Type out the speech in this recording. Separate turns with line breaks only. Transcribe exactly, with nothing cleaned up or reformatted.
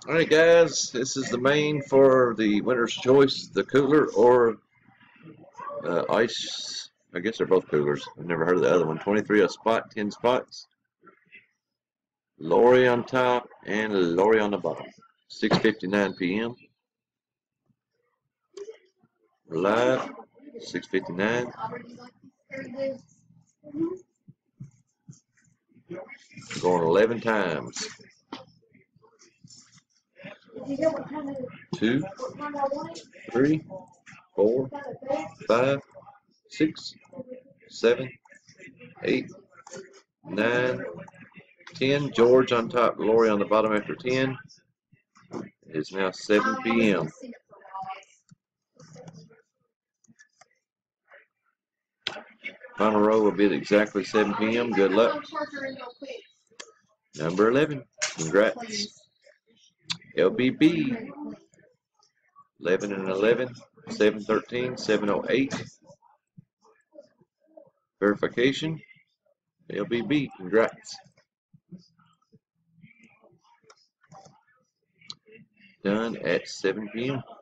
Alright guys, this is the main for the winner's choice, the cooler or uh, ice. I guess they're both coolers. I've never heard of the other one. twenty-three a spot, ten spots. Lori on top and Lori on the bottom. six fifty-nine p m Live, six fifty-nine. Going eleven times. Two, three, four, five, six, seven, eight, nine, ten. George on top, Lori on the bottom after ten. It is now seven p m Final row will be at exactly seven p m Good luck. Number eleven. Congrats. L B B. eleven and eleven. seven thirteen. seven oh eight. Verification. L B B. Congrats. Done at seven p m